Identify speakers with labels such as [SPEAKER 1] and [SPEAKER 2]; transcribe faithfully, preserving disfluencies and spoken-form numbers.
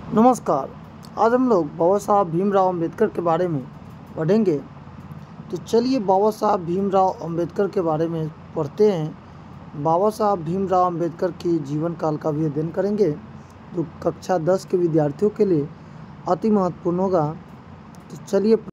[SPEAKER 1] नमस्कार। आज हम लोग बाबा साहब भीमराव अंबेडकर के बारे में पढ़ेंगे। तो चलिए बाबा साहब भीमराव अंबेडकर के बारे में पढ़ते हैं। बाबा साहब भीमराव अंबेडकर की जीवन काल का भी अध्ययन करेंगे जो कक्षा दस के विद्यार्थियों के लिए अति महत्वपूर्ण होगा। तो चलिए